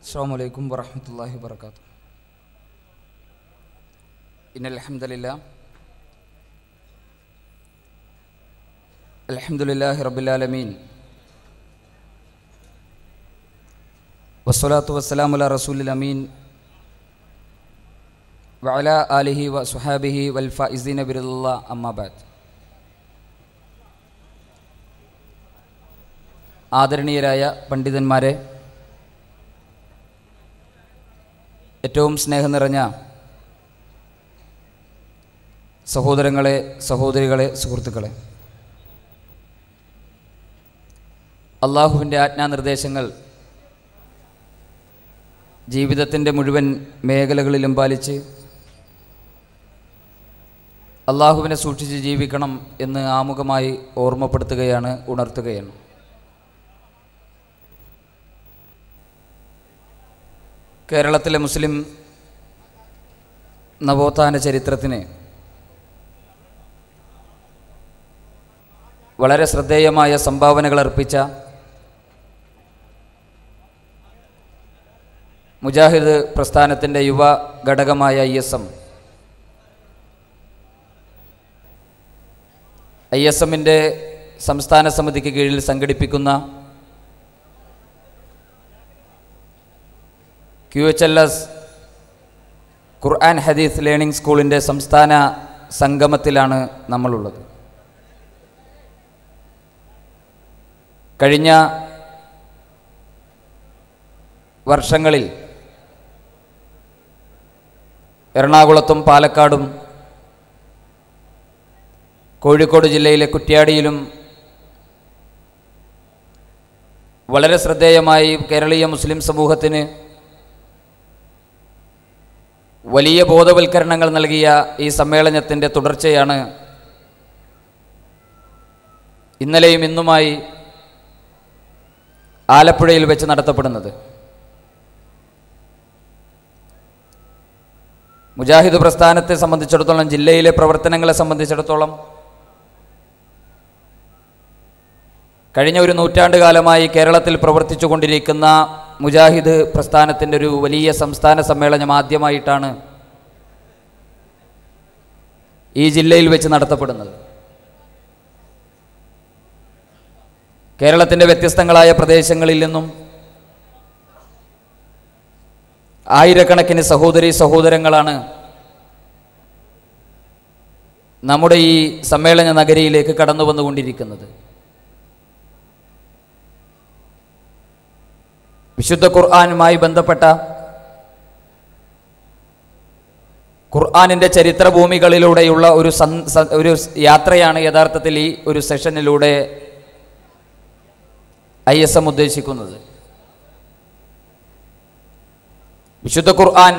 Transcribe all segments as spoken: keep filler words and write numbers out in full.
അസ്സലാമു അലൈക്കും വറഹ്മത്തുള്ളാഹി വബറകാതുഹു. ഇന്നൽ ഹംദലില്ലാഹ് അൽഹംദുലില്ലാഹി റബ്ബിൽ ആലമീൻ വസ്സലാത്തു വസ്സലാമു അലാ റസൂലിൽ അമീൻ വഅലാ ആലിഹി വസ്വഹാബിഹി വൽ ഫായിസീന ബിറില്ലാഹി അമ്മാ ബഅദ്. ആദരണീയരായ പണ്ഡിതന്മാരെ, ഏറ്റവും സ്നേഹം നിറഞ്ഞ സഹോദരങ്ങളെ, സഹോദരികളെ, സുഹൃത്തുക്കളെ, അള്ളാഹുവിൻ്റെ ആജ്ഞാനിർദ്ദേശങ്ങൾ ജീവിതത്തിൻ്റെ മുഴുവൻ മേഖലകളിലും പാലിച്ച് അള്ളാഹുവിനെ സൂക്ഷിച്ച് ജീവിക്കണം എന്ന് ആമുഖമായി ഓർമ്മപ്പെടുത്തുകയാണ്, ഉണർത്തുകയാണ്. കേരളത്തിലെ മുസ്ലിം നവോത്ഥാന ചരിത്രത്തിന് വളരെ ശ്രദ്ധേയമായ സംഭാവനകൾ അർപ്പിച്ച മുജാഹിദ് പ്രസ്ഥാനത്തിൻ്റെ യുവ ഘടകമായ I S M I S എമ്മിൻ്റെ സംസ്ഥാന സമിതിക്ക് കീഴിൽ സംഘടിപ്പിക്കുന്ന Q H L S Quran hadith learning സ്കൂളിൻ്റെ സംസ്ഥാന സംഗമത്തിലാണ് നമ്മളുള്ളത്. കഴിഞ്ഞ വർഷങ്ങളിൽ എറണാകുളത്തും പാലക്കാടും കോഴിക്കോട് ജില്ലയിലെ കുറ്റ്യാടിയിലും വളരെ ശ്രദ്ധേയമായി കേരളീയ മുസ്ലിം സമൂഹത്തിന് വലിയ ബോധവൽക്കരണങ്ങൾ നൽകിയ ഈ സമ്മേളനത്തിൻ്റെ തുടർച്ചയാണ് ഇന്നലെയും ഇന്നുമായി ആലപ്പുഴയിൽ വെച്ച് നടത്തപ്പെടുന്നത്. മുജാഹിദ് പ്രസ്ഥാനത്തെ സംബന്ധിച്ചിടത്തോളം, ജില്ലയിലെ പ്രവർത്തനങ്ങളെ സംബന്ധിച്ചിടത്തോളം കഴിഞ്ഞ ഒരു നൂറ്റാണ്ട് കാലമായി കേരളത്തിൽ പ്രവർത്തിച്ചു കൊണ്ടിരിക്കുന്ന മുജാഹിദ് പ്രസ്ഥാനത്തിൻ്റെ ഒരു വലിയ സംസ്ഥാന സമ്മേളനം ആദ്യമായിട്ടാണ് ഈ ജില്ലയിൽ വെച്ച് നടത്തപ്പെടുന്നത്. കേരളത്തിൻ്റെ വ്യത്യസ്തങ്ങളായ പ്രദേശങ്ങളിൽ നിന്നും ആയിരക്കണക്കിന് സഹോദരി സഹോദരങ്ങളാണ് നമ്മുടെ ഈ സമ്മേളന നഗരിയിലേക്ക് കടന്നു വന്നുകൊണ്ടിരിക്കുന്നത്. വിശുദ്ധ ഖുർആനുമായി ബന്ധപ്പെട്ട ഖുർആനിൻ്റെ ചരിത്രഭൂമികളിലൂടെയുള്ള ഒരു ഒരു യാത്രയാണ് യഥാർത്ഥത്തിൽ ഈ ഒരു സെഷനിലൂടെ ഐ എസ് എം ഉദ്ദേശിക്കുന്നത്. വിശുദ്ധ ഖുർആൻ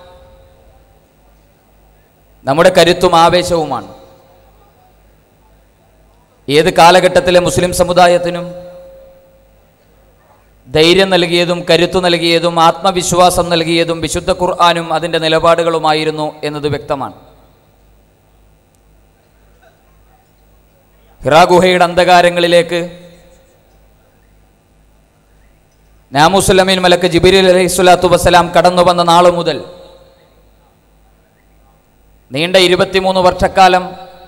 നമ്മുടെ കരുത്തും ആവേശവുമാണ്. ഏത് കാലഘട്ടത്തിലെ മുസ്ലിം സമുദായത്തിനും ധൈര്യം നൽകിയതും കരുത്തു നൽകിയതും ആത്മവിശ്വാസം നൽകിയതും വിശുദ്ധ ഖുർആനും അതിൻ്റെ നിലപാടുകളുമായിരുന്നു എന്നത് വ്യക്തമാണ്. ഹിറാ ഗുഹയുടെ അന്ധകാരങ്ങളിലേക്ക് നാമൂസുൽ അമീൻ മലക്ക് ജിബ്രീൽ അലൈഹിസ്സലാത്തു വസ്സലാം കടന്നു വന്ന നാളു മുതൽ നീണ്ട ഇരുപത്തിമൂന്ന് വർഷക്കാലം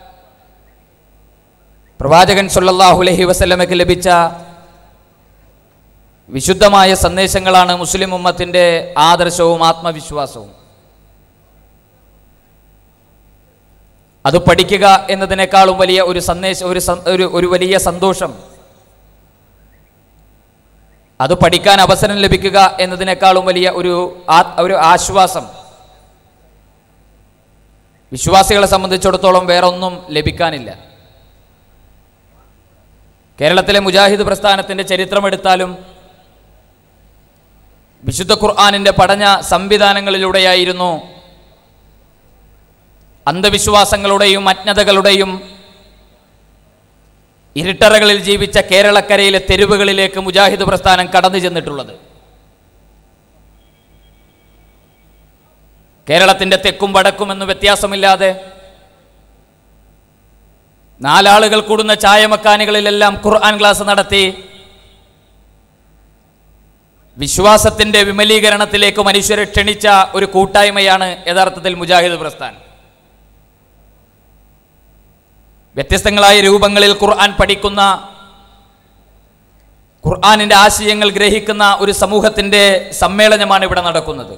പ്രവാചകൻ സ്വല്ലല്ലാഹു അലൈഹി വസല്ലമയ്ക്ക് ലഭിച്ച വിശുദ്ധമായ സന്ദേശങ്ങളാണ് മുസ്ലിം ഉമ്മത്തിൻ്റെ ആദർശവും ആത്മവിശ്വാസവും. അത് പഠിക്കുക എന്നതിനേക്കാളും വലിയ ഒരു സന്ദേശം, ഒരു ഒരു വലിയ സന്തോഷം, അത് പഠിക്കാൻ അവസരം ലഭിക്കുക എന്നതിനേക്കാളും വലിയ ഒരു ഒരു ആശ്വാസം വിശ്വാസികളെ സംബന്ധിച്ചിടത്തോളം വേറൊന്നും ലഭിക്കാനില്ല. കേരളത്തിലെ മുജാഹിദ് പ്രസ്ഥാനത്തിൻ്റെ ചരിത്രമെടുത്താലും വിശുദ്ധ ഖുർആനിൻ്റെ പഠന സംവിധാനങ്ങളിലൂടെയായിരുന്നു അന്ധവിശ്വാസങ്ങളുടെയും അജ്ഞതകളുടെയും ഇരുട്ടറകളിൽ ജീവിച്ച കേരളക്കരയിലെ തെരുവുകളിലേക്ക് മുജാഹിദ് പ്രസ്ഥാനം കടന്നു ചെന്നിട്ടുള്ളത്. കേരളത്തിൻ്റെ തെക്കും വടക്കുമെന്ന് വ്യത്യാസമില്ലാതെ നാലാളുകൾ കൂടുന്ന ചായമക്കാനികളിലെല്ലാം ഖുർആൻ ക്ലാസ് നടത്തി വിശ്വാസത്തിൻ്റെ വിമലീകരണത്തിലേക്ക് മനുഷ്യരെ ക്ഷണിച്ച ഒരു കൂട്ടായ്മയാണ് യഥാർത്ഥത്തിൽ മുജാഹിദ് പ്രസ്ഥാനം. വ്യത്യസ്തങ്ങളായ രൂപങ്ങളിൽ ഖുർആൻ പഠിക്കുന്ന, ഖുർആനിൻ്റെ ആശയങ്ങൾ ഗ്രഹിക്കുന്ന ഒരു സമൂഹത്തിൻ്റെ സമ്മേളനമാണ് ഇവിടെ നടക്കുന്നത്.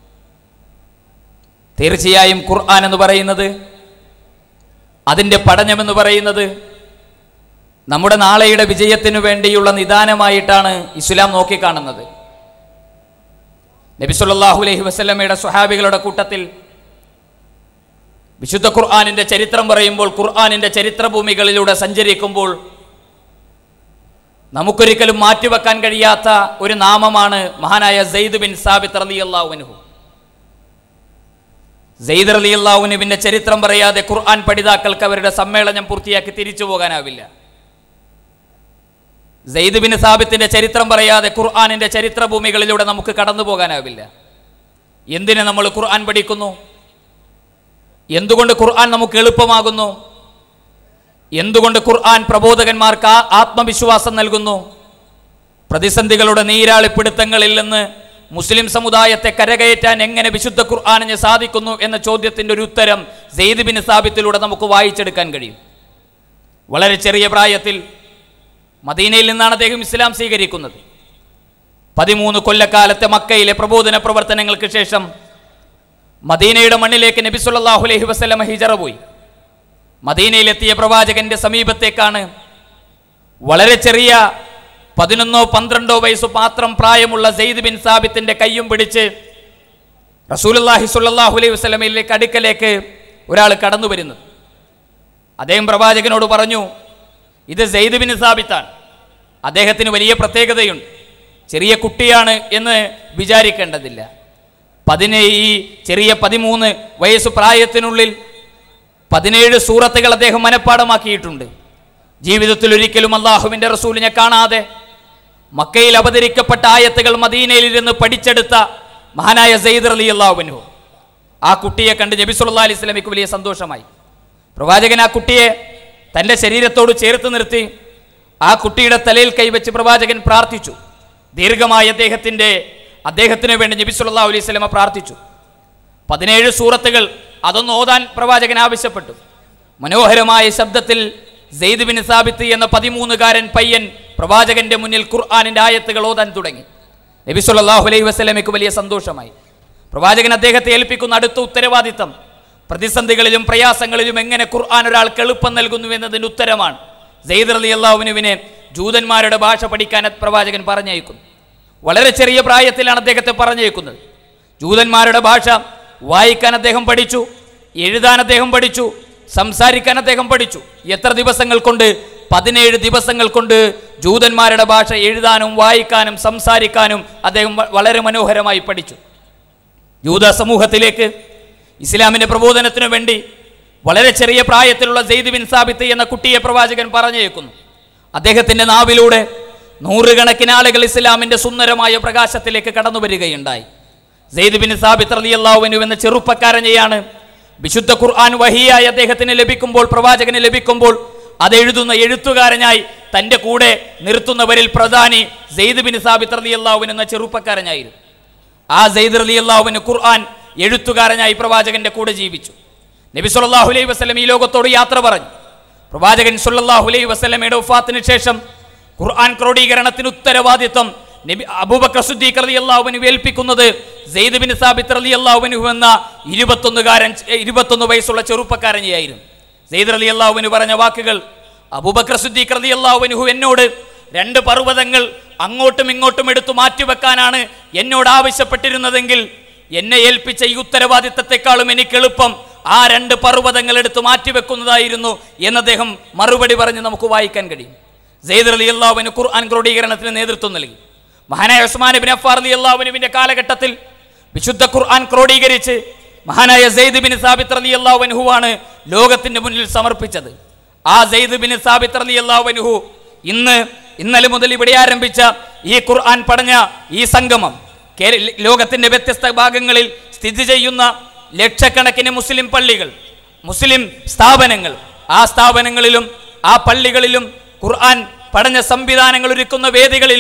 തീർച്ചയായും ഖുർആൻ എന്ന് പറയുന്നത്, അതിൻ്റെ പഠനമെന്ന് പറയുന്നത് നമ്മുടെ നാളെയുടെ വിജയത്തിനു വേണ്ടിയുള്ള നിദാനമായിട്ടാണ് ഇസ്ലാം നോക്കിക്കാണുന്നത്. നബി സല്ലല്ലാഹു അലൈഹി വസല്ലമയുടെ സ്വഹാബികളുടെ കൂട്ടത്തിൽ വിശുദ്ധ ഖുർആനിൻ്റെ ചരിത്രം പറയുമ്പോൾ, ഖുർആനിൻ്റെ ചരിത്രഭൂമികളിലൂടെ സഞ്ചരിക്കുമ്പോൾ നമുക്കൊരിക്കലും മാറ്റിവെക്കാൻ കഴിയാത്ത ഒരു നാമമാണ് മഹാനായ സെയ്ദ് ബിൻ സാബിത്ത് റളിയല്ലാഹു അൻഹു. സെയ്ദ് റളിയല്ലാഹു അൻഹുവിൻ്റെ ചരിത്രം പറയാതെ ഖുർആൻ പഠിതാക്കൾക്ക് അവരുടെ സമ്മേളനം പൂർത്തിയാക്കി തിരിച്ചു പോകാനാവില്ല. സെയ്ദ് ബിൻ സാബിത്തിന്റെ ചരിത്രം പറയാതെ ഖുർആനിൻ്റെ ചരിത്രഭൂമികളിലൂടെ നമുക്ക് കടന്നു പോകാനാവില്ല. എന്തിന് നമ്മൾ ഖുർആൻ പഠിക്കുന്നു? എന്തുകൊണ്ട് ഖുർആൻ നമുക്ക് എളുപ്പമാകുന്നു? എന്തുകൊണ്ട് ഖുർആൻ പ്രബോധകന്മാർക്ക് ആത്മവിശ്വാസം നൽകുന്നു? പ്രതിസന്ധികളുടെ നീരാളിപ്പിടുത്തങ്ങളിൽ നിന്ന് മുസ്ലിം സമുദായത്തെ കരകയറ്റാൻ എങ്ങനെ വിശുദ്ധ ഖുർആനിന് സാധിക്കുന്നു എന്ന ചോദ്യത്തിൻ്റെ ഒരു ഉത്തരം സെയ്ദ് ബിൻ സാബിത്തിലൂടെ നമുക്ക് വായിച്ചെടുക്കാൻ കഴിയും. വളരെ ചെറിയ പ്രായത്തിൽ മദീനയിൽ നിന്നാണ് അദ്ദേഹം ഇസ്ലാം സ്വീകരിക്കുന്നത്. പതിമൂന്ന് കൊല്ലക്കാലത്തെ മക്കയിലെ പ്രബോധന പ്രവർത്തനങ്ങൾക്ക് ശേഷം മദീനയുടെ മണ്ണിലേക്ക് നബി സല്ലല്ലാഹു അലൈഹി വസല്ലമ ഹിജറ പോയി. മദീനയിലെത്തിയ പ്രവാചകന്റെ സമീപത്തേക്കാണ് വളരെ ചെറിയ പതിനൊന്നോ പന്ത്രണ്ടോ വയസ്സ് മാത്രം പ്രായമുള്ള സെയ്ദ് ബിൻ സാബിത്തിന്റെ കയ്യും പിടിച്ച് റസൂലുള്ളാഹി സ്വല്ലല്ലാഹു അലൈഹി വസല്ലമയിലേക്ക് അടുക്കലേക്ക് ഒരാൾ കടന്നു വരുന്നത്. അദ്ദേഹം പ്രവാചകനോട് പറഞ്ഞു, ഇത് സെയ്ദ് ബിൻ സാബിത്താണ്. അദ്ദേഹത്തിന് വലിയ പ്രത്യേകതയുണ്ട്. ചെറിയ കുട്ടിയാണ് എന്ന് വിചാരിക്കേണ്ടതില്ല. പതിനേ ഈ ചെറിയ പതിമൂന്ന് വയസ്സ് പ്രായത്തിനുള്ളിൽ പതിനേഴ് സൂറത്തുകൾ അദ്ദേഹം മനഃപ്പാടമാക്കിയിട്ടുണ്ട്. ജീവിതത്തിൽ ഒരിക്കലും അള്ളാഹുവിൻ്റെ റസൂലിനെ കാണാതെ മക്കയിൽ അവതരിക്കപ്പെട്ട ആയത്തുകൾ മദീനയിൽ ഇരുന്ന് പഠിച്ചെടുത്ത മഹാനായ സെയ്ദ് റളിയല്ലാഹു അൻഹു. ആ കുട്ടിയെ കണ്ട് നബി സല്ലല്ലാഹു അലൈഹി വസല്ലമയ്ക്ക് വലിയ സന്തോഷമായി. പ്രവാചകൻ ആ കുട്ടിയെ തൻ്റെ ശരീരത്തോട് ചേർത്ത് നിർത്തി ആ കുട്ടിയുടെ തലയിൽ കൈവച്ച് പ്രവാചകൻ പ്രാർത്ഥിച്ചു. ദീർഘമായ അദ്ദേഹത്തിൻ്റെ അദ്ദേഹത്തിന് വേണ്ടി നബി സല്ലല്ലാഹു അലൈഹി വസല്ലമ പ്രാർത്ഥിച്ചു. പതിനേഴ് സൂറത്തുകൾ അതൊന്ന് ഓതാൻ പ്രവാചകൻ ആവശ്യപ്പെട്ടു. മനോഹരമായ ശബ്ദത്തിൽ സെയ്ദ് ബിൻ സാബിത്ത് എന്ന പതിമൂന്നുകാരൻ പയ്യൻ പ്രവാചകന്റെ മുന്നിൽ ഖുർആനിൻ്റെ ആയത്തുകൾ ഓതാൻ തുടങ്ങി. നബി സല്ലല്ലാഹു അലൈഹി വസല്ലമയ്ക്ക് വലിയ സന്തോഷമായി. പ്രവാചകൻ അദ്ദേഹത്തെ ഏൽപ്പിക്കുന്ന അടുത്ത ഉത്തരവാദിത്തം പ്രതിസന്ധികളിലും പ്രയാസങ്ങളിലും എങ്ങനെ ഖുർആൻ ഒരാൾക്ക് എളുപ്പം നൽകുന്നു എന്നതിൻ്റെ ഉത്തരമാണ് സെയ്ദ് റളിയല്ലാഹു അൻഹുവിനെ ജൂതന്മാരുടെ ഭാഷ പഠിക്കാൻ പ്രവാചകൻ പറഞ്ഞയക്കുന്നു. വളരെ ചെറിയ പ്രായത്തിലാണ് അദ്ദേഹത്തെ പറഞ്ഞയക്കുന്നത്. ജൂതന്മാരുടെ ഭാഷ വായിക്കാൻ അദ്ദേഹം പഠിച്ചു, എഴുതാൻ അദ്ദേഹം പഠിച്ചു, സംസാരിക്കാൻ അദ്ദേഹം പഠിച്ചു. എത്ര ദിവസങ്ങൾ കൊണ്ട്? പതിനേഴ് ദിവസങ്ങൾ കൊണ്ട് ജൂതന്മാരുടെ ഭാഷ എഴുതാനും വായിക്കാനും സംസാരിക്കാനും അദ്ദേഹം വളരെ മനോഹരമായി പഠിച്ചു. ജൂത സമൂഹത്തിലേക്ക് ഇസ്ലാമിൻ്റെ പ്രബോധനത്തിനു വേണ്ടി വളരെ ചെറിയ പ്രായത്തിലുള്ള സെയ്ദ് ബിൻ സാബിത്ത് എന്ന കുട്ടിയെ പ്രവാചകൻ പറഞ്ഞേക്കുന്നു. അദ്ദേഹത്തിൻ്റെ നാവിലൂടെ നൂറുകണക്കിന് ആളുകൾ ഇസ്ലാമിൻ്റെ സുന്ദരമായ പ്രകാശത്തിലേക്ക് കടന്നു വരികയുണ്ടായി. സെയ്ദ് ബിൻ സാബിത്ത് റളിയല്ലാഹു അൻഹു എന്ന ചെറുപ്പക്കാരനെയാണ് വിശുദ്ധ ഖുർആൻ വഹിയായി അദ്ദേഹത്തിന് ലഭിക്കുമ്പോൾ, പ്രവാചകന് ലഭിക്കുമ്പോൾ അതെഴുതുന്ന എഴുത്തുകാരനായി തൻ്റെ കൂടെ നിർത്തുന്നവരിൽ പ്രധാനി സെയ്ദ് ബിൻ സാബിത്ത് റളിയല്ലാഹു അൻഹു എന്ന ചെറുപ്പക്കാരനായിരുന്നു. ആ സെയ്ദ് റളിയല്ലാഹു അൻഹു ഖുർആൻ എഴുത്തുകാരനായി പ്രവാചകന്റെ കൂടെ ജീവിച്ചു. നബി സല്ലല്ലാഹു അലൈഹി വസല്ലം ഈ ലോകത്തോട് യാത്ര പറഞ്ഞു. പ്രവാചകൻ സല്ലല്ലാഹു അലൈഹി വസല്ലമയുടെ വഫാത്തിന് ശേഷം ഖുർആൻ ക്രോഡീകരണത്തിന് ഉത്തരവാദിത്വം നബി അബൂബക്കർ സിദ്ദീഖ് റളിയല്ലാഹു അൻഹു ഏൽപ്പിക്കുന്നത് സെയ്ദ് ബിൻ സാബിത്ത് റളിയല്ലാഹു അൻഹു എന്ന ഇരുപത്തൊന്നുകാരൻ ഇരുപത്തൊന്ന് വയസ്സുള്ള ചെറുപ്പക്കാരനെയായിരുന്നു. സെയ്ദ് റളിയല്ലാഹു അൻഹു പറഞ്ഞ വാക്കുകൾ, അബൂബക്കർ സിദ്ദീഖ് റളിയല്ലാഹു അൻഹു എന്നോട് രണ്ട് പർവ്വതങ്ങൾ അങ്ങോട്ടും ഇങ്ങോട്ടും എടുത്തു മാറ്റിവെക്കാനാണ് എന്നോട് ആവശ്യപ്പെട്ടിരുന്നതെങ്കിൽ എന്നെ ഏൽപ്പിച്ച ഈ ഉത്തരവാദിത്തത്തെക്കാളും എനിക്ക് എളുപ്പം ആ രണ്ട് പർവ്വതങ്ങൾ എടുത്ത് മാറ്റിവെക്കുന്നതായിരുന്നു എന്ന് അദ്ദേഹം മറുപടി പറഞ്ഞ് നമുക്ക് വായിക്കാൻ കഴിയും. സെയ്ദ് റളിയല്ലാഹു അൻഹു ഖുർആൻ ക്രോഡീകരണത്തിന് നേതൃത്വം നൽകി. മഹാനായ ഉസ്മാൻ ഇബ്നു അഫ്ഫാൻ റളിയല്ലാഹു അൻഹുവിന്റെ കാലഘട്ടത്തിൽ വിശുദ്ധ ഖുർആൻ ക്രോഡീകരിച്ച് മഹാനായ സെയ്ദ് ബിൻ സാബിത്ത് റളിയല്ലാഹു അൻഹുവാണ് ലോകത്തിന്റെ മുന്നിൽ സമർപ്പിച്ചത്. ആ സെയ്ദ് ബിൻ സാബിത്ത് റളിയല്ലാഹു അൻഹു ഇന്ന് ഇന്നലെ മുതൽ ഇവിടെ ആരംഭിച്ച ഈ ഖുർആൻ പഠന ഈ സംഗമം ലോകത്തിന്റെ വ്യത്യസ്ത ഭാഗങ്ങളിൽ സ്ഥിതി ചെയ്യുന്ന ലക്ഷക്കണക്കിന് മുസ്ലിം പള്ളികൾ, മുസ്ലിം സ്ഥാപനങ്ങൾ, ആ സ്ഥാപനങ്ങളിലും ആ പള്ളികളിലും ഖുർആൻ പഠന സംവിധാനങ്ങൾ ഒരുക്കുന്ന വേദികളിലും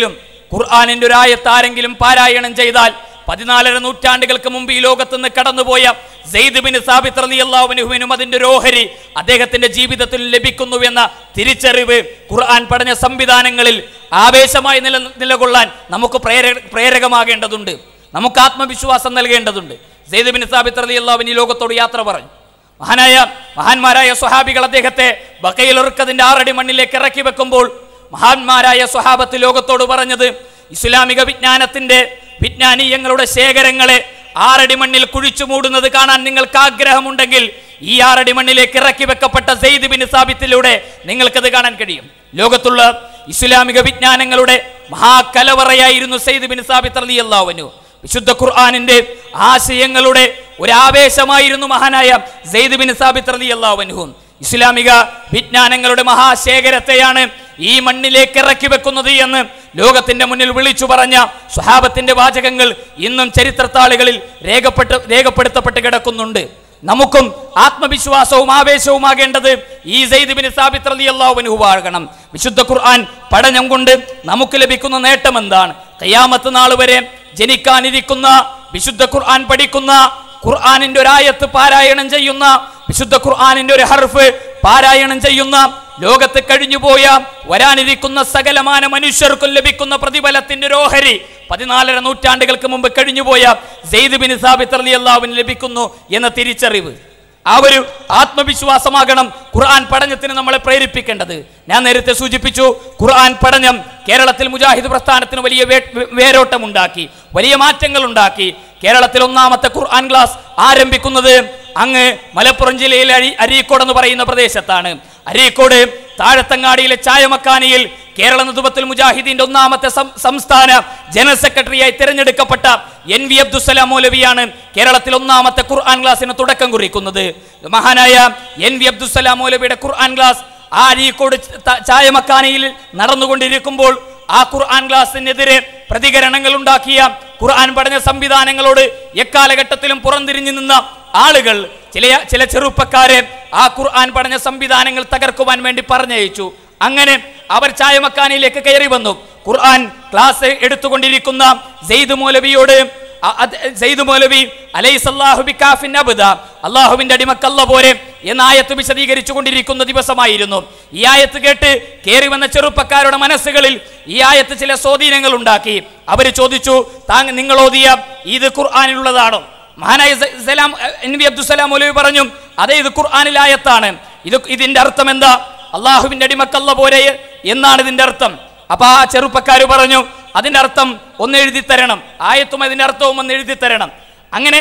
ഖുർആനിന്റെ ഒരു ആയത്ത് ആരെങ്കിലും പാരായണം ചെയ്താൽ പതിനാലര നൂറ്റാണ്ടുകൾക്ക് മുമ്പ് ഈ ലോകത്ത് നിന്ന് കടന്നുപോയ സെയ്ദ് ബിൻ സാബിത്ത് റളിയല്ലാഹു അൻഹുവിനും അതിന്റെ ഒരു ഓഹരി അദ്ദേഹത്തിന്റെ ജീവിതത്തിൽ ലഭിക്കുന്നുവെന്ന തിരിച്ചറിവ് ഖുർആൻ പഠന സംവിധാനങ്ങളിൽ ആവേശമായി നില നിലകൊള്ളാൻ നമുക്ക് പ്രേര പ്രേരകമാകേണ്ടതുണ്ട്. നമുക്ക് ആത്മവിശ്വാസം നൽകേണ്ടതുണ്ട്. സെയ്ദ് ബിൻ സാബിത്ത് റളിയല്ലാഹു അൻഹു ഈ ലോകത്തോട് യാത്ര പറഞ്ഞു. മഹാനായ മഹാന്മാരായ സ്വഹാബികൾ അദ്ദേഹത്തെ ബഖയിൽ ഉർക്കതിന്റെ ആറടി മണ്ണിലേക്ക് ഇറക്കി വെക്കുമ്പോൾ മഹാന്മാരായ സ്വഹാബത്ത് ലോകത്തോട് പറഞ്ഞത്, ഇസ്ലാമിക വിജ്ഞാനത്തിന്റെ വിജ്ഞാനീയങ്ങളുടെ ശേഖരങ്ങളെ ആറടി മണ്ണിൽ കുഴിച്ചു മൂടുന്നത് കാണാൻ നിങ്ങൾക്ക് ആഗ്രഹമുണ്ടെങ്കിൽ ഈ ആറടി മണ്ണിലേക്ക് ഇറക്കി വെക്കപ്പെട്ട സെയ്ദ് ബിൻ സാബിത്തിലൂടെ നിങ്ങൾക്കത് കാണാൻ കഴിയും. ലോകത്തുള്ള ഇസ്ലാമിക വിജ്ഞാനങ്ങളുടെ മഹാകലവറയായിരുന്നു സെയ്ദ് ബിൻ സാബിത്ത് റളിയല്ലാഹു അൻഹു. വിശുദ്ധ ഖുർആനിന്റെ ആശയങ്ങളുടെ ഒരാവേശമായിരുന്നു മഹാനായ സെയ്ദ് ബിൻ സാബിത്ത് റളിയല്ലാഹു അൻഹു. ഇസ്ലാമിക വിജ്ഞാനങ്ങളുടെ മഹാശേഖരത്തെയാണ് ഈ മണ്ണിലേക്ക് ഇറക്കി വെക്കുന്നത് എന്ന് ലോകത്തിന്റെ മുന്നിൽ വിളിച്ചു പറഞ്ഞ സ്വഹാബത്തിന്റെ വാചകങ്ങൾ ഇന്നും ചരിത്രത്താളുകളിൽ രേഖപ്പെട്ട് രേഖപ്പെടുത്തപ്പെട്ട് കിടക്കുന്നുണ്ട്. നമുക്കും ആത്മവിശ്വാസവും ആവേശവുമാകേണ്ടത് ഈ സെയ്ദ് ബിൻ സാബിത്ത് റളിയല്ലാഹു അൻഹു ആകണം. വിശുദ്ധ ഖുർആൻ പഠനം കൊണ്ട് നമുക്ക് ലഭിക്കുന്ന നേട്ടം എന്താണ്? ഖിയാമത്ത് നാൾ വരെ ജനിക്കാനിരിക്കുന്ന വിശുദ്ധ ഖുർആൻ പഠിക്കുന്ന, ഖുർആനിന്റെ ഒരു ആയത്ത് പാരായണം ചെയ്യുന്ന, വിശുദ്ധ ഖുർആനിന്റെ ഒരു ഹർഫ് പാരായണം ചെയ്യുന്ന, ലോകത്ത് കഴിഞ്ഞുപോയ വരാനിരിക്കുന്ന സകലമാന മനുഷ്യർക്കും ലഭിക്കുന്ന പ്രതിഫലത്തിന്റെ ഒരു ഓഹരി പതിനാലര നൂറ്റാണ്ടുകൾക്ക് മുമ്പ് കഴിഞ്ഞുപോയ സെയ്ദ് ബിൻ സാബിത്ത് റളിയല്ലാഹു അൻഹു ലഭിക്കുന്നു എന്ന തിരിച്ചറിവ്, ആ ഒരു ആത്മവിശ്വാസമാകണം ഖുർആൻ പഠനത്തിന് നമ്മളെ പ്രേരിപ്പിക്കേണ്ടത്. ഞാൻ നേരത്തെ സൂചിപ്പിച്ചു, ഖുർആൻ പഠനം കേരളത്തിൽ മുജാഹിദ് പ്രസ്ഥാനത്തിന് വലിയ വേരോട്ടം ഉണ്ടാക്കി, വലിയ മാറ്റങ്ങൾ ഉണ്ടാക്കി. കേരളത്തിൽ ഒന്നാമത്തെ ഖുർആൻ ക്ലാസ് ആരംഭിക്കുന്നത് അങ്ങ് മലപ്പുറം ജില്ലയിലെ അരി അരീക്കോട് എന്ന് പറയുന്ന പ്രദേശത്താണ്. അരീക്കോട് താഴത്തങ്ങാടിയിലെ ചായമക്കാനിയിൽ കേരള നദുവത്തുൽ മുജാഹിദീന്റെ ഒന്നാമത്തെ സംസ്ഥാന ജനറൽ സെക്രട്ടറിയായി തിരഞ്ഞെടുക്കപ്പെട്ട എൻ വി അബ്ദുസ്സലാം മൗലവിയാണ് കേരളത്തിൽ ഒന്നാമത്തെ ഖുർആൻ ക്ലാസിന് തുടക്കം കുറിക്കുന്നത്. മഹാനായ എൻ വി അബ്ദുസ്സലാം മൗലവിയുടെ ഖുർആൻ ക്ലാസ് ആ അരീക്കോട് ചായമക്കാനിയിൽ നടന്നുകൊണ്ടിരിക്കുമ്പോൾ ആ ഖുർആൻ ക്ലാസിനെതിരെ പ്രതികരണങ്ങൾ ഉണ്ടാക്കിയ ഖുർആൻ പഠന സംവിധാനങ്ങളോട് എക്കാലഘട്ടത്തിലും പുറംതിരിഞ്ഞു നിന്ന ആളുകൾ, ചില ചില ചെറുപ്പക്കാരെ ആ ഖുർആൻ പഠന സംവിധാനങ്ങൾ തകർക്കുവാൻ വേണ്ടി പറഞ്ഞയച്ചു. അങ്ങനെ അവർ ചായമക്കാനിയിലേക്ക് കയറി വന്നു. ഖുർആൻ ക്ലാസ് എടുത്തുകൊണ്ടിരിക്കുന്ന സെയ്ദ് മൗലവിയോട്, സെയ്ദ് മൗലവി അലൈസല്ലാഹു ബികാഫിൻ അബ്ദ, അല്ലാഹുവിന്റെ അടിമക്കല്ല പോരെ എന്ന ആയത്ത് വിശദീകരിച്ചു കൊണ്ടിരിക്കുന്ന ദിവസമായിരുന്നു. ഈ ആയത്ത് കേട്ട് കയറി വന്ന ചെറുപ്പക്കാരുടെ മനസ്സുകളിൽ ഈ ആയത്ത് ചില സ്വാധീനങ്ങൾ ഉണ്ടാക്കി. അവർ ചോദിച്ചു, താങ്കൾ നിങ്ങൾ ഓതിയ ഇത് ഖുർആനിലുള്ളതാണോ? മഹാനായ സലാം എൻ വി അബ്ദുസ്സലാം മൗലവി പറഞ്ഞു, അതെ, ഇത് ഖുർആനിലെ ആയത്താണ്. ഇത് ഇതിന്റെ അർത്ഥം എന്താ? അള്ളാഹുവിന്റെ അടിമക്കല്ല പോരെ എന്നാണ് ഇതിന്റെ അർത്ഥം. അപ്പൊ ആ ചെറുപ്പക്കാര് പറഞ്ഞു, അതിന്റെ അർത്ഥം ഒന്ന് എഴുതി തരണം, ആയത്തും അതിന്റെ അർത്ഥവും ഒന്ന് എഴുതി തരണം. അങ്ങനെ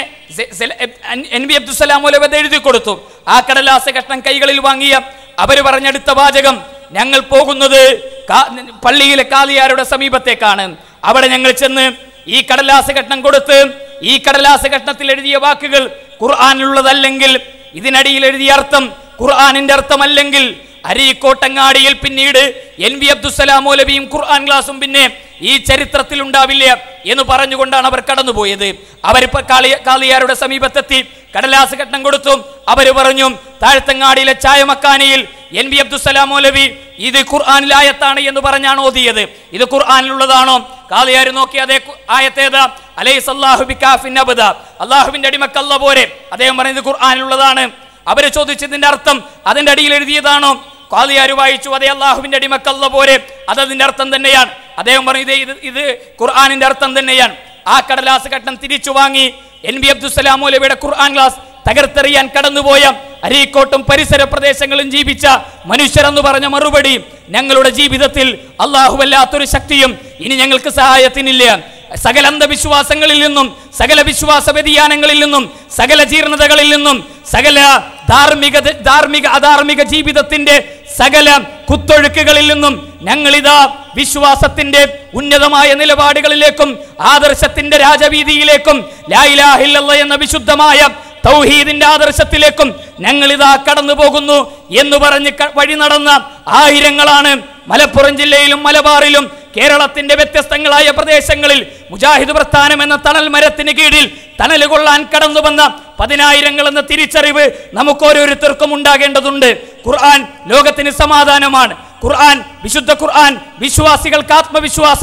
എൻ വി അബ്ദുസ്സലാം മൗലവി അത് എഴുതി കൊടുത്തു. ആ കടലാസ കഷ്ണം കൈകളിൽ വാങ്ങിയ അവര് പറഞ്ഞെടുത്ത വാചകം, ഞങ്ങൾ പോകുന്നത് പള്ളിയിലെ കാളിയാരുടെ സമീപത്തേക്കാണ്. അവിടെ ഞങ്ങൾ ചെന്ന് ഈ കടലാസ കഷ്ണം കൊടുത്ത് ഈ കടലാസ കഷ്ണത്തിൽ എഴുതിയ വാക്കുകൾ ഖുർആനിലുള്ളതല്ലെങ്കിൽ, ഇതിനടിയിൽ എഴുതിയ അർത്ഥം ഖുർആനിന്റെ അർത്ഥമല്ലെങ്കിൽ, അരീക്കോട്ടങ്ങാടിയിൽ പിന്നീട് എൻ വി അബ്ദുസ്സലാം മൗലവിയും ഖുർആൻ ക്ലാസും പിന്നെ ഈ ചരിത്രത്തിൽ ഉണ്ടാവില്ല എന്ന് പറഞ്ഞുകൊണ്ടാണ് അവർ കടന്നുപോയത്. അവരിപ്പോ കാളി കാളിയാരുടെ സമീപത്തെത്തി കടലാസ് കഷ്ണം കൊടുത്തു. അവര് പറഞ്ഞു, താഴത്തങ്ങാടിയിലെ ചായമക്കാനിയിൽ എൻ വി അബ്ദുസ്സലാം മൗലവി ഇത് ഖുർആനിലായത്താണ് എന്ന് പറഞ്ഞാണ് ഓതിയത്, ഇത് ഖുർആനിലുള്ളതാണോ? കാളിയാർ നോക്കി, അതേ ആയത്തേതാ? അലൈസല്ലാഹു ബികാഫിൻ അബ്ദ, അല്ലാഹുവിന്റെ അടിമക്കല്ല പോരെ. അദ്ദേഹം പറഞ്ഞത് ഖുർആനിലുള്ളതാണ്. അവര് ചോദിച്ചതിന്റെ അർത്ഥം അതിന്റെ അടിയിൽ എഴുതിയതാണോ? കാളിയാർ വായിച്ചു, അതേ, അല്ലാഹുവിന്റെ അടിമക്കല്ല പോരെ, അതതിന്റെ അർത്ഥം തന്നെയാണ്. അദ്ദേഹം പറഞ്ഞു, ഇത് ഇത് ഖുർആനിന്റെ അർത്ഥം തന്നെയാണ്. ആ കടലാസ് കഷ്ണം തിരിച്ചു വാങ്ങി എൻ വി അബ്ദുസ്സലാം മൗലവിയുടെ ഖുർആൻ ക്ലാസ് തകർത്തെറിയാൻ കടന്നുപോയ അരീക്കോട്ടും പരിസര പ്രദേശങ്ങളും ജീവിച്ച മനുഷ്യരെന്ന് പറഞ്ഞ മറുപടി, ഞങ്ങളുടെ ജീവിതത്തിൽ അല്ലാഹുവല്ലാത്തൊരു ശക്തിയും ഇനി ഞങ്ങൾക്ക് സഹായത്തിനില്ല. സകല അന്ധവിശ്വാസങ്ങളിൽ നിന്നും, സകല വിശ്വാസ വ്യതിയാനങ്ങളിൽ നിന്നും, സകല ജീർണതകളിൽ നിന്നും, സകല ധാർമ്മിക ധാർമ്മിക അധാർമിക ജീവിതത്തിന്റെ സകല കുത്തൊഴുക്കുകളിൽ നിന്നും ഞങ്ങളിതാ വിശ്വാസത്തിന്റെ ഉന്നതമായ നിലപാടുകളിലേക്കും ആദർശത്തിന്റെ രാജവീതിയിലേക്കും ലാ ഇലാഹ ഇല്ലല്ലാഹ് എന്ന വിശുദ്ധമായ തൗഹീദിന്റെ ആദർശത്തിലേക്കും ഞങ്ങളിതാ കടന്നു പോകുന്നു എന്ന് പറഞ്ഞ് വഴി നടന്ന ആയിരങ്ങളാണ് മലപ്പുറം ജില്ലയിലും മലബാറിലും കേരളത്തിന്റെ വ്യത്യസ്തങ്ങളായ പ്രദേശങ്ങളിൽ മുജാഹിദ് പ്രസ്ഥാനം എന്ന തണൽ മരത്തിന് കീഴിൽ തണൽ കൊള്ളാൻ കടന്നു വന്ന പതിനായിരങ്ങൾ എന്ന തിരിച്ചറിവ് നമുക്ക് ഓരോരുത്തർക്കും ഉണ്ടാകേണ്ടതുണ്ട്. ഖുർആൻ ലോകത്തിന് സമാധാനമാണ്. ഖുർആൻ, വിശുദ്ധ ഖുർആൻ വിശ്വാസികൾക്ക് ആത്മവിശ്വാസമാണ്.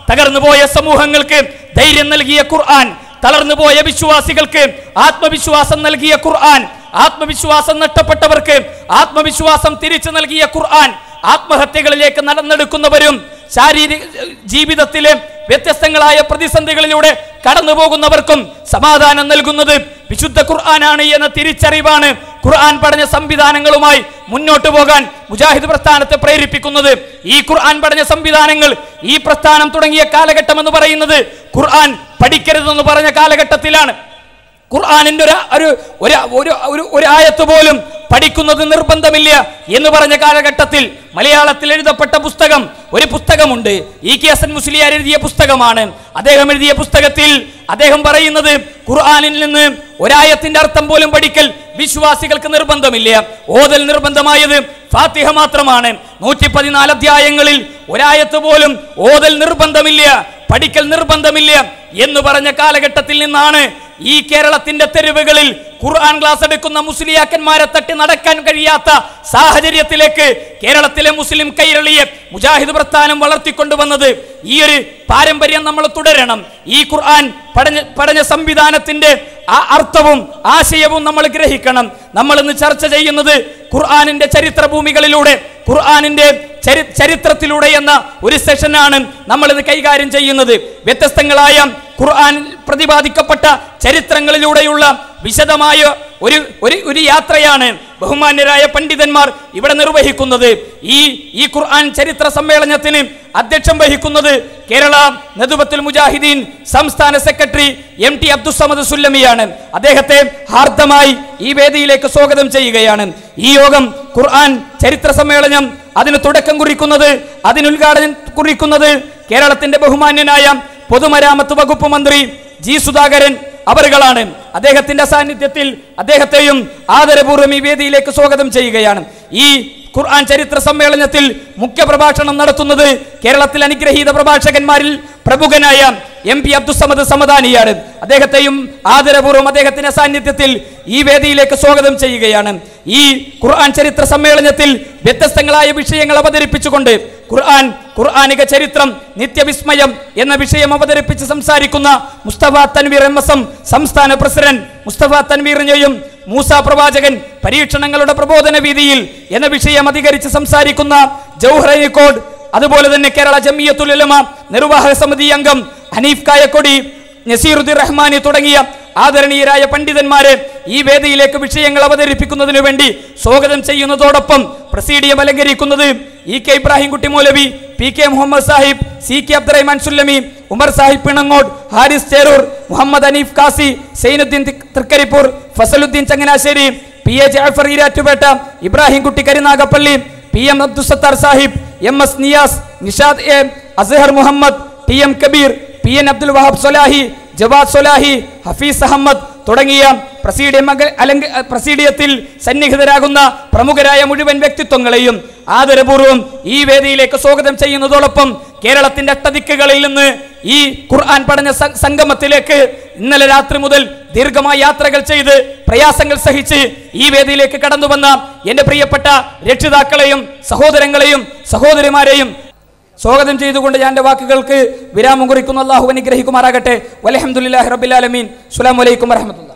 തകർന്നുപോയ സമൂഹങ്ങൾക്ക് ധൈര്യം നൽകിയ ഖുർആൻ, തളർന്നുപോയ വിശ്വാസികൾക്ക് ആത്മവിശ്വാസം നൽകിയ ഖുർആൻ, ആത്മവിശ്വാസം നഷ്ടപ്പെട്ടവർക്ക് ആത്മവിശ്വാസം തിരിച്ചു നൽകിയ ഖുർആൻ, ആത്മഹത്യകളിലേക്ക് നടന്നെടുക്കുന്നവരും ശാരീരിക ജീവിതത്തിലെ വ്യത്യസ്തങ്ങളായ പ്രതിസന്ധികളിലൂടെ കടന്നു പോകുന്നവർക്കും സമാധാനം നൽകുന്നത് വിശുദ്ധ ഖുർആനാണ് എന്ന തിരിച്ചറിവാണ് ഖുർആൻ പഠന സംവിധാനങ്ങളുമായി മുന്നോട്ട് പോകാൻ മുജാഹിദ് പ്രസ്ഥാനത്തെ പ്രേരിപ്പിക്കുന്നത്. ഈ ഖുർആൻ പഠന സംവിധാനങ്ങൾ ഈ പ്രസ്ഥാനം തുടങ്ങിയ കാലഘട്ടം എന്ന് പറയുന്നത് ഖുർആൻ പഠിക്കരുതെന്ന് പറഞ്ഞ കാലഘട്ടത്തിലാണ്. ഖുർആനിന്റെ ഒരു ഒരു ഒരു ആയത്ത് പോലും പഠിക്കുന്നത് നിർബന്ധമില്ല എന്ന് പറഞ്ഞ കാലഘട്ടത്തിൽ മലയാളത്തിൽ എഴുതപ്പെട്ട പുസ്തകം ഒരു പുസ്തകമുണ്ട്. ഇ കെ ഹസൻ മുസ്ലിയാർ എഴുതിയ പുസ്തകമാണ്. അദ്ദേഹം എഴുതിയ പുസ്തകത്തിൽ അദ്ദേഹം പറയുന്നത് ഖുർആനിൽ നിന്ന് ഒരായത്തിന്റെ അർത്ഥം പോലും പഠിക്കൽ വിശ്വാസികൾക്ക് നിർബന്ധമില്ല. ഓതൽ നിർബന്ധമായത് ഫാത്തിഹ മാത്രമാണ്. നൂറ്റി പതിനാല് അധ്യായങ്ങളിൽ ഒരായത്ത് പോലും ഓതൽ നിർബന്ധമില്ല, പഠിക്കൽ നിർബന്ധമില്ല എന്ന് പറഞ്ഞ കാലഘട്ടത്തിൽ നിന്നാണ് ഈ കേരളത്തിന്റെ തെരുവുകളിൽ ഖുർആൻ ക്ലാസ് എടുക്കുന്ന മുസ്ലിയാക്കന്മാരെ തട്ടി നടക്കാൻ കഴിയാത്ത സാഹചര്യത്തിലേക്ക് കേരളത്തിലെ മുസ്ലിം കൈരളിയെ മുജാഹിദ് പ്രസ്ഥാനം വളർത്തിക്കൊണ്ടുവന്നത്. ഈ ഒരു പാരമ്പര്യം നമ്മൾ തുടരണം. ഈ ഖുർആൻ പഠന പഠന സംവിധാനത്തിന്റെ ആ അർത്ഥവും ആശയവും നമ്മൾ ഗ്രഹിക്കണം. നമ്മൾ ഇന്ന് ചർച്ച ചെയ്യുന്നത് ഖുർആനിന്റെ ചരിത്ര ഭൂമികളിലൂടെ, ഖുർആനിന്റെ ചരി ചരിത്രത്തിലൂടെ എന്ന ഒരു സെഷനാണ് നമ്മൾ ഇന്ന് കൈകാര്യം ചെയ്യുന്നത്. വ്യത്യസ്തങ്ങളായ ഖുർആൻ പ്രതിപാദിക്കപ്പെട്ട ചരിത്രങ്ങളിലൂടെയുള്ള വിശദമായ ഒരു ഒരു യാത്രയാണ് ബഹുമാന്യരായ പണ്ഡിതന്മാർ ഇവിടെ നിർവഹിക്കുന്നത്. ഈ ഈ ഖുർആൻ ചരിത്ര സമ്മേളനത്തിന് അധ്യക്ഷം വഹിക്കുന്നത് കേരള നദുവത്തുൽ മുജാഹിദീൻ സംസ്ഥാന സെക്രട്ടറി എം ടി അബ്ദുസ്സമദ് സുല്ലമിയാണ്. അദ്ദേഹത്തെ ഹാർദമായി ഈ വേദിയിലേക്ക് സ്വാഗതം ചെയ്യുകയാണ്. ഈ യോഗം ഖുർആൻ ചരിത്ര സമ്മേളനം അതിന് തുടക്കം കുറിക്കുന്നത്, അതിന് ഉദ്ഘാടനം കുറിക്കുന്നത് കേരളത്തിന്റെ ബഹുമാന്യനായ പൊതുമരാമത്ത് വകുപ്പ് മന്ത്രി ജി സുധാകരൻ അവറുകളാണ്. അദ്ദേഹത്തിന്റെ സാന്നിധ്യത്തിൽ അദ്ദേഹത്തെയും ആദരപൂർവ്വം ഈ വേദിയിലേക്ക് സ്വാഗതം ചെയ്യുകയാണ്. ഈ ഖുർആൻ ചരിത്ര സമ്മേളനത്തിൽ മുഖ്യ പ്രഭാഷണം നടത്തുന്നത് കേരളത്തിൽ അനുഗ്രഹീത പ്രഭാഷകന്മാരിൽ പ്രമുഖനായ എം പി അബ്ദുസ്സമദ് സമദാനിയാണ്. അദ്ദേഹത്തെയും ആദരപൂർവ്വം അദ്ദേഹത്തിന്റെ സാന്നിധ്യത്തിൽ ഈ വേദിയിലേക്ക് സ്വാഗതം ചെയ്യുകയാണ്. ഈ ഖുർആൻ ചരിത്ര സമ്മേളനത്തിൽ വ്യത്യസ്തങ്ങളായ വിഷയങ്ങൾ അവതരിപ്പിച്ചുകൊണ്ട് ഖുർആൻ, ഖുർആനിക ചരിത്രം, നിത്യവിസ്മയം എന്ന വിഷയം അവതരിപ്പിച്ച് സംസാരിക്കുന്ന Musthafa Thanveer M S M സംസ്ഥാന പ്രസിഡന്റ് മുസ്തഫ തൻവീറിനെയും മൂസ പ്രവാചകൻ പരീക്ഷണങ്ങളുടെ പ്രബോധന വീതിയിൽ എന്ന വിഷയം അധികരിച്ച് സംസാരിക്കുന്ന ജൗഹറനിക്കോട്, അതുപോലെ തന്നെ കേരള ജമിയത്തുൽ ഉലമ നിർവാഹക സമിതി അംഗം ഹനീഫ് കായക്കൊടി, നസീറുദ്ദീൻ റഹ്മാനി തുടങ്ങിയ ആദരണീയരായ പണ്ഡിതന്മാരെ ഈ വേദിയിലേക്ക് വിഷയങ്ങൾ അവതരിപ്പിക്കുന്നതിനു വേണ്ടി സ്വാഗതം ചെയ്യുന്നതോടൊപ്പം പ്രസീഡിയം അലങ്കരിക്കുന്നത് E K Ibrahim Kutty Maulavi, P K Muhammad Sahib, C K Abdurahman Sullami, Umar Sahib Pinangode, Haris Cheroor, Muhammad Aneef Kasi, Zainuddin Thrikaripur, Fazaluddin Changanassery, P A Jafar Erattupetta, Ibrahim Kutty Karunagappally, P M Abdussathar Sahib, M S Niyas, Nishad A, Azhar Muhammad, T M Kabeer, P N Abdul Wahab Solahi, Jawad Solahi, Hafeez Ahmed തുടങ്ങിയ പ്രസീഡിയം അലങ്ക പ്രസീഡിയത്തിൽ സന്നിഹിതരാകുന്ന പ്രമുഖരായ മുഴുവൻ വ്യക്തിത്വങ്ങളെയും ആദരപൂർവ്വം ഈ വേദിയിലേക്ക് സ്വാഗതം ചെയ്യുന്നതോടൊപ്പം കേരളത്തിന്റെ അട്ടദിക്കുകളിൽ നിന്ന് ഈ ഖുർആൻ പഠന സംഗമത്തിലേക്ക് ഇന്നലെ രാത്രി മുതൽ ദീർഘമായ യാത്രകൾ ചെയ്ത് പ്രയാസങ്ങൾ സഹിച്ച് ഈ വേദിയിലേക്ക് കടന്നു വന്ന എന്റെ പ്രിയപ്പെട്ട രക്ഷിതാക്കളെയും സഹോദരങ്ങളെയും സഹോദരിമാരെയും സ്വാഗതം ചെയ്തുകൊണ്ട് ഞാൻ എൻ്റെ വാക്കുകൾക്ക് വിരാമം കുറിക്കുന്നു. അല്ലാഹു അനുഗ്രഹിക്കുമാറാകട്ടെ. വൽഹംദുലില്ലാഹി റബ്ബിൽ ആലമീൻ. അസ്സലാമു അലൈക്കും വറഹ്മത്തുള്ളാഹി.